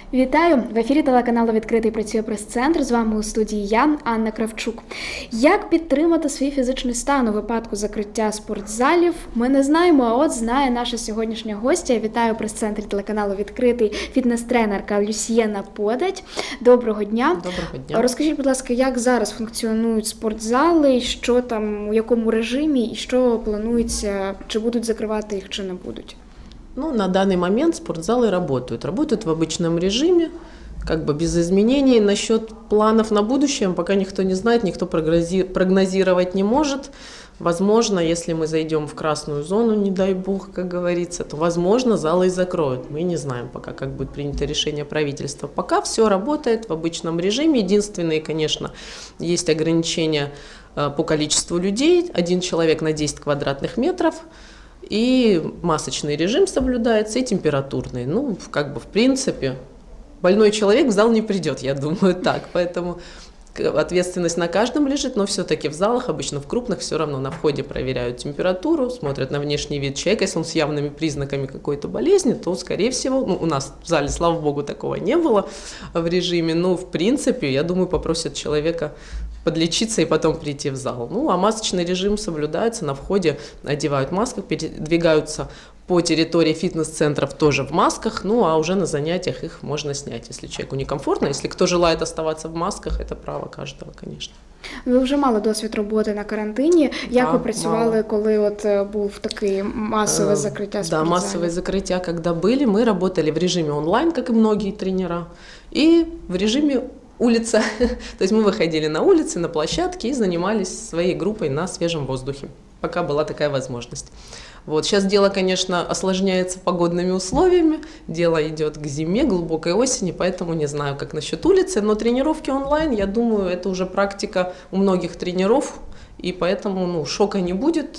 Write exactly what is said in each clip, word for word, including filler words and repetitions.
Вітаю! В ефірі телеканалу «Відкритий» працює прес-центр. З вами у студії я, Анна Кравчук. Як підтримати свій фізичний стан у випадку закриття спортзалів, ми не знаємо, а от знає наша сьогоднішня гостя. Я вітаю в прес-центрі телеканалу «Відкритий» фітнес-тренерка Люсьєна Подать. Доброго дня! Доброго дня! Розкажіть, будь ласка, як зараз функціонують спортзали, що там, у якому режимі і що планується, чи будуть закривати їх, чи не будуть? Ну, на данный момент спортзалы работают. Работают в обычном режиме, как бы без изменений. Насчет планов на будущее пока никто не знает, никто прогнозировать не может. Возможно, если мы зайдем в красную зону, не дай бог, как говорится, то, возможно, залы и закроют. Мы не знаем пока, как будет принято решение правительства. Пока все работает в обычном режиме. Единственные, конечно, есть ограничения по количеству людей. Один человек на десять квадратных метров. И масочный режим соблюдается, и температурный. Ну, как бы в принципе, больной человек в зал не придет, я думаю, так. Поэтому ответственность на каждом лежит, но все-таки в залах, обычно в крупных, все равно на входе проверяют температуру, смотрят на внешний вид человека. Если он с явными признаками какой-то болезни, то, скорее всего, ну, у нас в зале, слава богу, такого не было в режиме. Но, в принципе, я думаю, попросят человека подлечиться и потом прийти в зал. Ну, а масочный режим соблюдается, на входе одевают маски, передвигаются по территории фитнес-центров тоже в масках, ну, а уже на занятиях их можно снять, если человеку некомфортно. Если кто желает оставаться в масках, это право каждого, конечно. Ви вже мали досвід роботи на карантині. Як да, ви працювали, мало. коли от був такий массовое закрытие спортзалов? Да, массовые закрытия, когда были, мы работали в режиме онлайн, как и многие тренера, и в режиме улица. То есть мы выходили на улицы, на площадки и занимались своей группой на свежем воздухе, пока была такая возможность. Вот. Сейчас дело, конечно, осложняется погодными условиями, дело идет к зиме, глубокой осени, поэтому не знаю, как насчет улицы, но тренировки онлайн, я думаю, это уже практика у многих тренеров, и поэтому ну, шока не будет.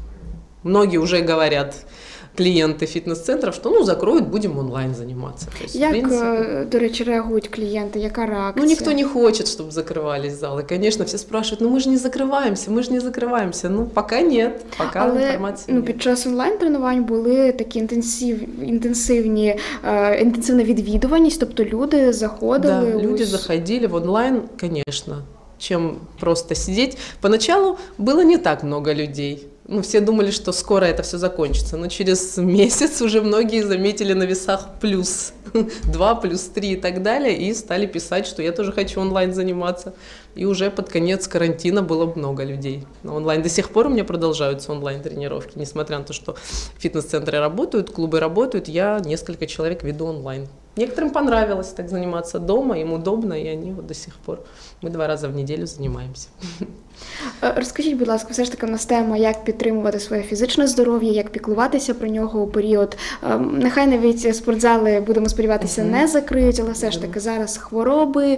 Многие уже говорят, клієнти фітнес-центрів, що ну, закроють, будемо онлайн займатися. Тобто, як, принципе, до речі, реагують клієнти, яка реакція? Ну, никто не хочет, чтобы закрывались залы. Конечно, все спрашивают, ну мы же не закрываемся, мы же не закрываемся. Ну, пока нет, пока Але, інформації ну, нет. під час онлайн-тренувань були такі інтенсив, інтенсивні, е, інтенсивна відвідуваність, тобто люди заходили. Да, ось... люди заходили в онлайн, конечно, чем просто сидеть. Поначалу было не так много людей. Ну, все думали, что скоро это все закончится, но через месяц уже многие заметили на весах плюс два, плюс три и так далее, и стали писать, что я тоже хочу онлайн заниматься. И уже под конец карантина было много людей на онлайн. До сих пор у меня продолжаются онлайн-тренировки, несмотря на то, что фитнес-центры работают, клубы работают, я несколько человек веду онлайн. Некоторым понравилось так заниматься дома, им удобно, и они вот до сих пор, мы два раза в неделю занимаемся. Розкажіть, будь ласка, все ж таки в нас тема, як підтримувати своє фізичне здоров'я, як піклуватися про нього у період. Нехай навіть спортзали, будемо сподіватися, не закриють, але все ж таки зараз хвороби,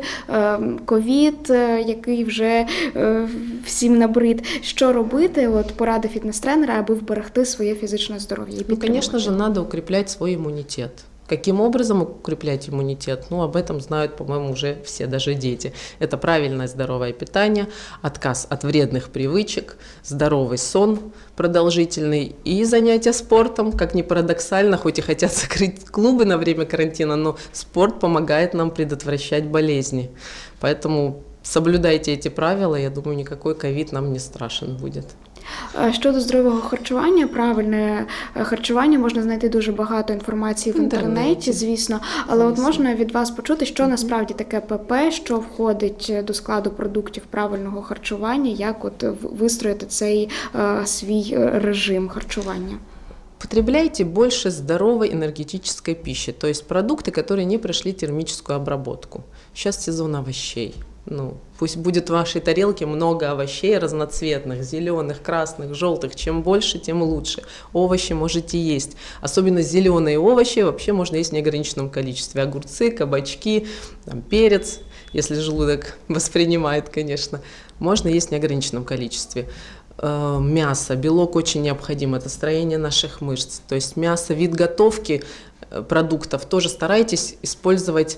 ковід, який вже всім набрид. Що робити, от поради фітнес-тренера, аби вберегти своє фізичне здоров'я? Ну, конечно же, надо укреплять свой иммунитет. Каким образом укреплять иммунитет? Ну, об этом знают, по-моему, уже все, даже дети. Это правильное здоровое питание, отказ от вредных привычек, здоровый сон продолжительный и занятия спортом. Как ни парадоксально, хоть и хотят закрыть клубы на время карантина, но спорт помогает нам предотвращать болезни. Поэтому соблюдайте эти правила, я думаю, никакой ковид нам не страшен будет. Щодо здорового харчування, правильне харчування, можна знайти дуже багато інформації в інтернеті, звісно, але от можна від вас почути, що насправді таке ПП, що входить до складу продуктів правильного харчування, як от вистроїти цей е, свій режим харчування? Потребляйте больше здоровой энергетической пищи, то есть продукты, которые не прошли термическую обработку. Сейчас сезон овощей. Ну, пусть будет в вашей тарелке много овощей разноцветных, зеленых, красных, желтых. Чем больше, тем лучше. Овощи можете есть. Особенно зеленые овощи вообще можно есть в неограниченном количестве. Огурцы, кабачки, там, перец, если желудок воспринимает, конечно. Можно есть в неограниченном количестве. Мясо, белок очень необходим, это строение наших мышц. То есть мясо, вид готовки продуктов тоже старайтесь использовать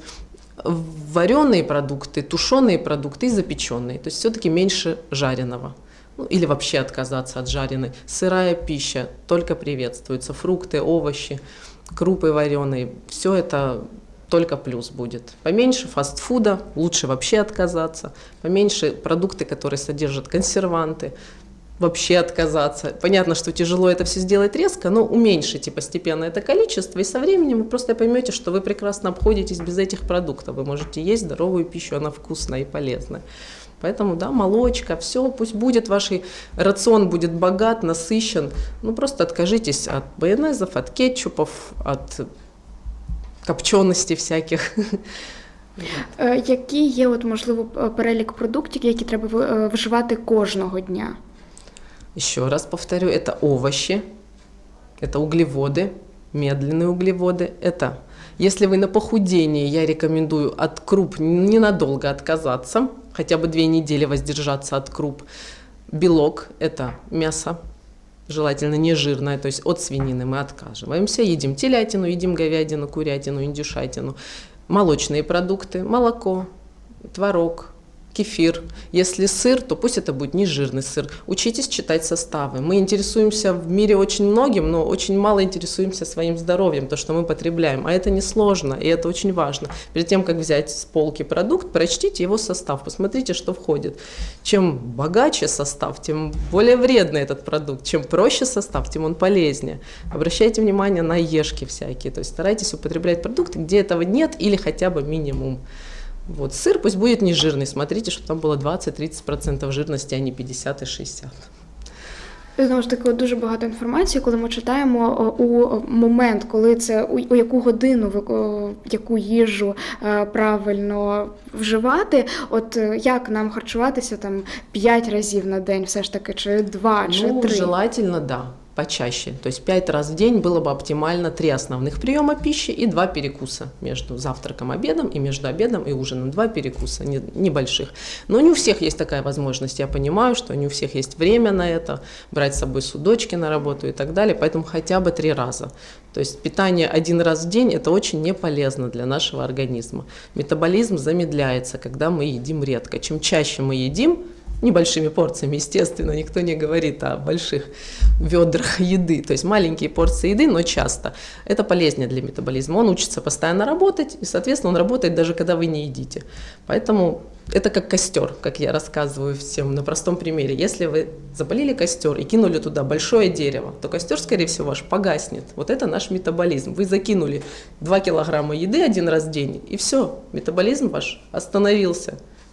вареные продукты, тушеные продукты и запеченные. То есть все-таки меньше жареного. Ну, или вообще отказаться от жареной. Сырая пища только приветствуется. Фрукты, овощи, крупы вареные. Все это только плюс будет. Поменьше фастфуда, лучше вообще отказаться. Поменьше продукты, которые содержат консерванты, вообще отказаться. Понятно, что тяжело это все сделать резко, но уменьшите постепенно это количество, и со временем вы просто поймете, что вы прекрасно обходитесь без этих продуктов. Вы можете есть здоровую пищу, она вкусная и полезная. Поэтому, да, молочка, все, пусть будет, ваш рацион будет богат, насыщен. Ну, просто откажитесь от майонезов, от кетчупов, от копченостей всяких. Який є, от, можливо, перелік продуктів, які треба вживати кожного дня? Еще раз повторю, это овощи, это углеводы, медленные углеводы. Это, если вы на похудении, я рекомендую от круп ненадолго отказаться, хотя бы две недели воздержаться от круп. Белок – это мясо, желательно не жирное, то есть от свинины мы отказываемся. Едим телятину, едим говядину, курятину, индюшатину. Молочные продукты, молоко, творог, кефир. Если сыр, то пусть это будет нежирный сыр. Учитесь читать составы. Мы интересуемся в мире очень многим, но очень мало интересуемся своим здоровьем, то, что мы потребляем. А это несложно, и это очень важно. Перед тем, как взять с полки продукт, прочтите его состав, посмотрите, что входит. Чем богаче состав, тем более вредный этот продукт. Чем проще состав, тем он полезнее. Обращайте внимание на ешки всякие. То есть старайтесь употреблять продукты, где этого нет или хотя бы минимум. Вот. Сыр пусть будет не жирный, смотрите, чтобы там было двадцять-тридцять процентів жирності, а не п'ятдесят і шістдесят. Знову ж таки, дуже багато інформації, коли ми читаємо у момент, коли це, у, у яку годину, в яку їжу правильно вживати, от як нам харчуватися там п'ять разів на день все ж таки, чи два, чи ну, три? Ну, желательно, да. Почаще. То есть пять раз в день было бы оптимально три основных приема пищи и два перекуса между завтраком, обедом и между обедом и ужином. Два перекуса не, небольших. Но не у всех есть такая возможность. Я понимаю, что не у всех есть время на это, брать с собой судочки на работу и так далее. Поэтому хотя бы три раза. То есть питание один раз в день – это очень не полезно для нашего организма. Метаболизм замедляется, когда мы едим редко. Чем чаще мы едим, небольшими порциями, естественно, никто не говорит о больших ведрах еды, то есть маленькие порции еды, но часто. Это полезнее для метаболизма. Он учится постоянно работать, и, соответственно, он работает даже когда вы не едите. Поэтому это как костер, как я рассказываю всем на простом примере. Если вы запалили костер и кинули туда большое дерево, то костер, скорее всего, ваш погаснет. Вот это наш метаболизм. Вы закинули два килограмма еды один раз в день, и все, метаболизм ваш остановился.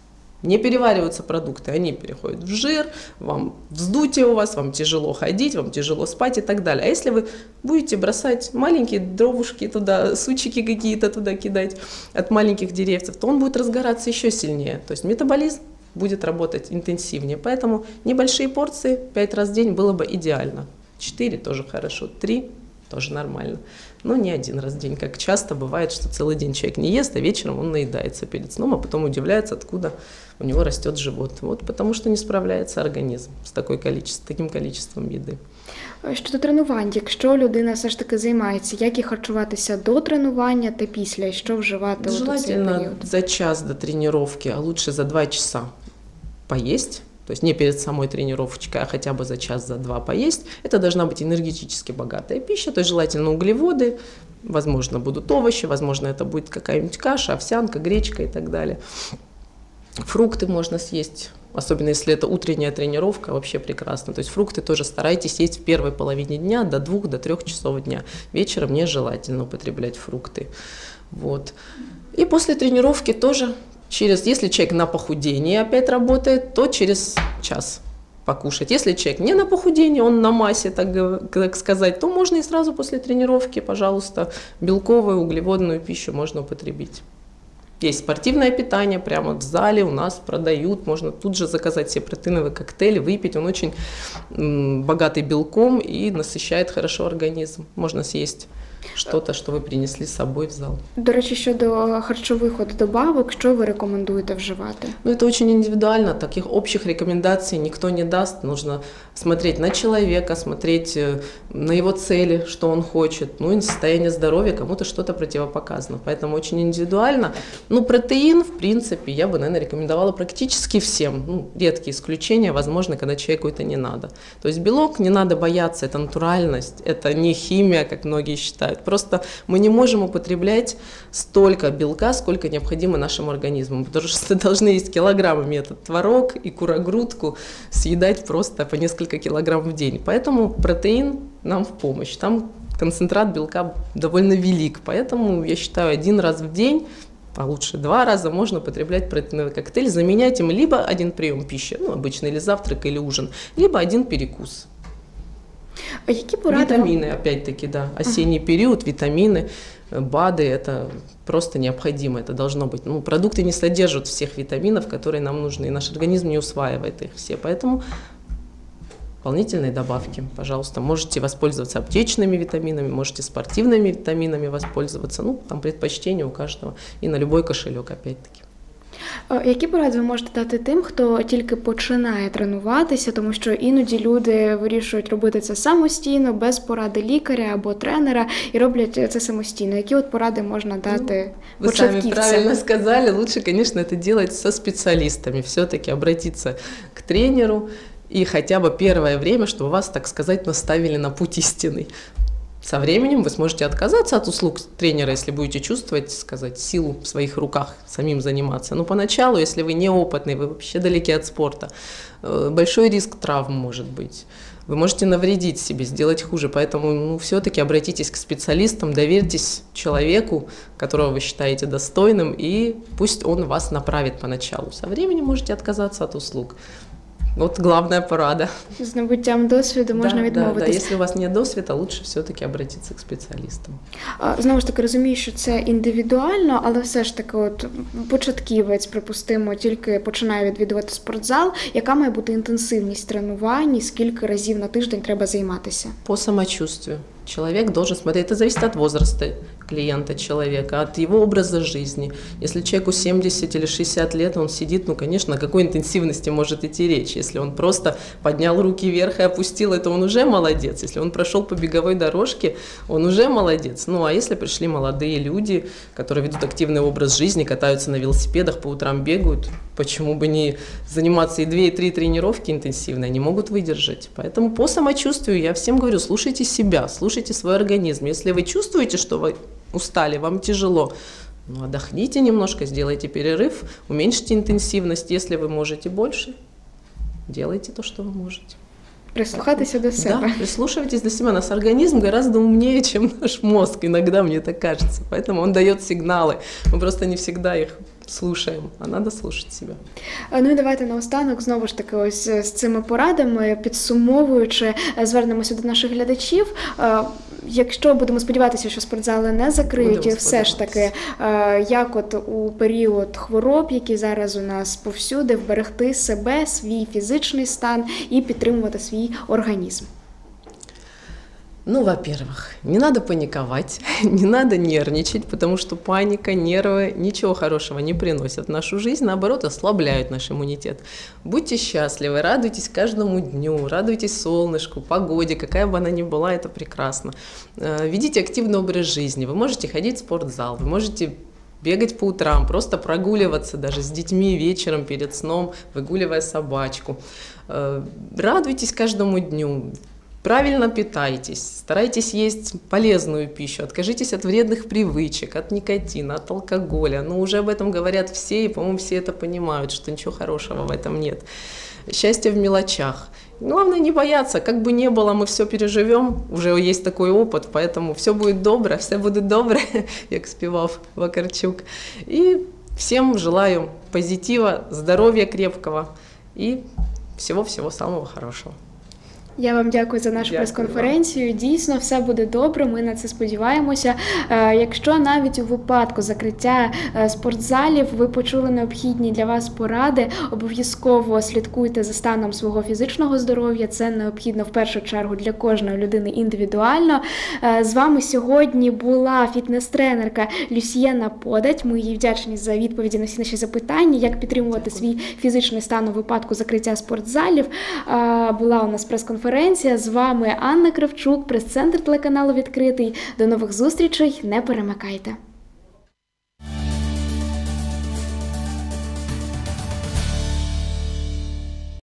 Не перевариваются продукты, они переходят в жир, вам вздутие у вас, вам тяжело ходить, вам тяжело спать и так далее. А если вы будете бросать маленькие дровушки туда, сучики какие-то туда кидать от маленьких деревьев, то он будет разгораться еще сильнее. То есть метаболизм будет работать интенсивнее. Поэтому небольшие порции пять раз в день было бы идеально. четыре тоже хорошо, три тоже нормально. Но не один раз в день, как часто бывает, что целый день человек не ест, а вечером он наедается перед сном, а потом удивляется, откуда у него растет живот. Вот потому что не справляется организм з такою количеством, таким количеством їди. Щодо тренувань, якщо людина все ж таки займається, як і харчуватися до тренування та після, і що вживати у цей період? Желательно за час до тренировки, а лучше за два часа поесть. То есть не перед самой тренировочкой, а хотя бы за час, за два поесть. Это должна быть энергетически богатая пища, то есть желательно углеводы, возможно, будут овощи, возможно, это будет какая-нибудь каша, овсянка, гречка и так далее. Фрукты можно съесть, особенно если это утренняя тренировка, вообще прекрасно. То есть фрукты тоже старайтесь есть в первой половине дня до двух, до трех часов дня. Вечером нежелательно употреблять фрукты. Вот. И после тренировки тоже через, если человек на похудении опять работает, то через час покушать. Если человек не на похудении, он на массе, так, так сказать, то можно и сразу после тренировки, пожалуйста, белковую, углеводную пищу можно употребить. Есть спортивное питание, прямо в зале у нас продают, можно тут же заказать себе протеиновый коктейль, выпить, он очень м, богатый белком и насыщает хорошо организм. Можно съесть что-то, що ви принесли з собою в зал. До речі, щодо харчових от добавок, що ви рекомендуєте вживати? Ну, это очень индивидуально, таких общих рекомендаций никто не даст. Нужно смотреть на человека, смотреть на его цели, что он хочет, ну и на состояние здоровья, кому-то что-то противопоказано. Поэтому очень индивидуально. Ну, протеин, в принципе, я бы, наверное, рекомендовала практически всем. Ну, редкие исключения, возможно, когда человеку это не надо. То есть белок не надо бояться, это натуральность, это не химия, как многие считают. хватает. Просто мы не можем употреблять столько белка, сколько необходимо нашему организму, потому что должны есть килограммами этот творог и курогрудку съедать просто по несколько килограмм в день. Поэтому протеин нам в помощь. Там концентрат белка довольно велик, поэтому я считаю, один раз в день, а лучше два раза, можно употреблять протеиновый коктейль, заменять им либо один прием пищи, ну, обычно или завтрак, или ужин, либо один перекус. А які поради? Витамины, опять-таки, да, осенний ага. период, витамины, БАДы, это просто необходимо, это должно быть. Ну, продукты не содержат всех витаминов, которые нам нужны, и наш организм не усваивает их все, поэтому дополнительные добавки, пожалуйста. Можете воспользоваться аптечными витаминами, можете спортивными витаминами воспользоваться. Ну, там предпочтение у каждого. І на любой кошелек, опять-таки. Які поради ви можете дати тим, хто тільки починає тренуватися, тому що іноді люди вирішують робити це самостійно, без поради лікаря або тренера, і роблять це самостійно? Які от поради можна дати ну, початківцям? Вы сами правильно сказали, лучше, конечно, это делать со специалистами. Все-таки обратиться к тренеру, и хотя бы первое время, чтобы вас, так сказать, наставили на путь истинный. Со временем вы сможете отказаться от услуг тренера, если будете чувствовать, сказать, силу в своих руках, самим заниматься. Но поначалу, если вы неопытный, вы вообще далеки от спорта, большой риск травм может быть. Вы можете навредить себе, сделать хуже. Поэтому ну, все-таки обратитесь к специалистам, доверьтесь человеку, которого вы считаете достойным, и пусть он вас направит поначалу. Со временем можете отказаться от услуг. Вот главная порада. З набуттям досвіду можна да, відмовитись. Да, да. Если у вас нет досвіду, лучше все-таки обратиться к спеціалістам. Знову ж таки, розумію, що це індивідуально, але все ж таки, от початківець, припустимо, тільки починає відвідувати спортзал. Яка має бути інтенсивність тренувань і скільки разів на тиждень треба займатися? По самочувствию. Человек должен смотреть, это зависит от возраста клиента человека, от его образа жизни. Если человеку семьдесят или шестьдесят лет, он сидит, ну, конечно, о какой интенсивности может идти речь. Если он просто поднял руки вверх и опустил, это он уже молодец. Если он прошел по беговой дорожке, он уже молодец. Ну, а если пришли молодые люди, которые ведут активный образ жизни, катаются на велосипедах, по утрам бегают, почему бы не заниматься и две, и три тренировки интенсивно, они могут выдержать. Поэтому по самочувствию я всем говорю, слушайте себя, слушайте свой организм. Если вы чувствуете, что вы устали, вам тяжело, ну, отдохните немножко, сделайте перерыв, уменьшите интенсивность. Если вы можете больше, делайте то, что вы можете. Прислухатися до себя. Да, прислушивайтесь до себя. Наш организм гораздо умнее, чем наш мозг, иногда мне так кажется. Поэтому он дает сигналы. Мы просто не всегда их слушаем, а надо слушать себе. Ну і давайте наостанок, знову ж таки, ось з цими порадами, підсумовуючи, звернемося до наших глядачів. Якщо будемо сподіватися, що спортзали не закриють, і все ж таки, як от у період хвороб, які зараз у нас повсюди, вберегти себе, свій фізичний стан і підтримувати свій організм? Ну, во-первых, не надо паниковать, не надо нервничать, потому что паника, нервы ничего хорошего не приносят в нашу жизнь, наоборот, ослабляют наш иммунитет. Будьте счастливы, радуйтесь каждому дню, радуйтесь солнышку, погоде, какая бы она ни была, это прекрасно. Ведите активный образ жизни, вы можете ходить в спортзал, вы можете бегать по утрам, просто прогуливаться даже с детьми вечером перед сном, выгуливая собачку. Радуйтесь каждому дню. Правильно питайтесь, старайтесь есть полезную пищу, откажитесь от вредных привычек, от никотина, от алкоголя. Ну, уже об этом говорят все, и, по-моему, все это понимают, что ничего хорошего в этом нет. Счастье в мелочах. Главное не бояться, как бы ни было, мы все переживем, уже есть такой опыт, поэтому все будет добро, все будет добро, как спевал Вакарчук. И всем желаю позитива, здоровья крепкого и всего-всего самого хорошего. Я вам дякую за нашу прес-конференцію. Дійсно, все буде добре, ми на це сподіваємося. Якщо навіть у випадку закриття спортзалів ви почули необхідні для вас поради, обов'язково слідкуйте за станом свого фізичного здоров'я. Це необхідно в першу чергу для кожної людини індивідуально. З вами сьогодні була фітнес-тренерка Люсьєна Подать. Ми їй вдячні за відповіді на всі наші запитання, як підтримувати свій фізичний стан у випадку закриття спортзалів. Була у нас прес-конференція. З вами Анна Кравчук, прес-центр телеканалу «Відкритий». До нових зустрічей, не перемикайте.